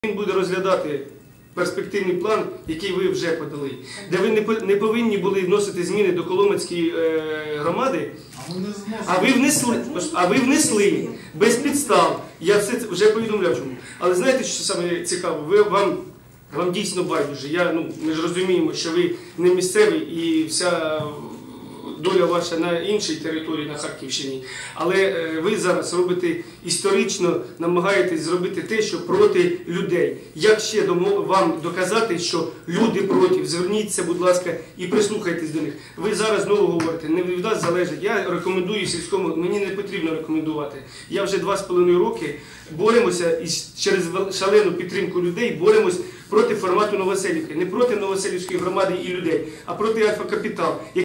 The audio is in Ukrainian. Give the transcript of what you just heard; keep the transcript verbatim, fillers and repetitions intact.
Він буде розглядати перспективний план, який ви вже подали, де ви не повинні були вносити зміни до Коломацької громади, а ви внесли, а ви внесли без підстав. Я все вже повідомляв чому. Але знаєте, що саме цікаво? Ви, вам, вам дійсно байдуже. Я, ну, ми ж розуміємо, що ви не місцевий і вся доля ваша на іншій території, на Харківщині. Але ви зараз робите історично, намагаєтесь зробити те, що проти людей. Як ще вам доказати, що люди проти? Зверніться, будь ласка, і прислухайтесь до них. Ви зараз знову говорите, не від вас залежить. Я рекомендую сільському, мені не потрібно рекомендувати. Я вже два з половиною роки боремося і через шалену підтримку людей боремось проти формату Новоселівки. Не проти Новоселівської громади і людей, а проти Альфа Капітал.